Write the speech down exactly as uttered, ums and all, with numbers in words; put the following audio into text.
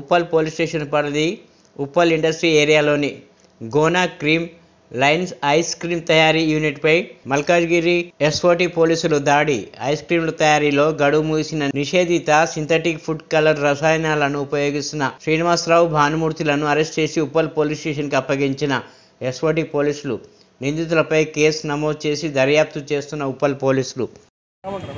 Uppal police station పరిధి Uppal industry ఏరియాలోని Gona cream lines ice cream తయారీ యూనిట్పై మల్కాజ్గిరి ఎస్ఓటీ పోలీసులు దాడి. ఐస్ క్రీంల తయారీలో గడువు ముగిసిన నిషేధిత సింథటిక్ ఫుడ్ కలర్ రసాయనాలను ఉపయోగిస్తున్న శ్రీనివాసరావు, భానుమూర్తిలను అరెస్ట్ చేసి ఉప్పల్ పోలీస్ స్టేషన్కి అప్పగించిన ఎస్ఓటీ పోలీసులు నిందితులపై కేసు నమోదు చేసి దర్యాప్తు చేస్తున్న ఉప్పల్ పోలీసులు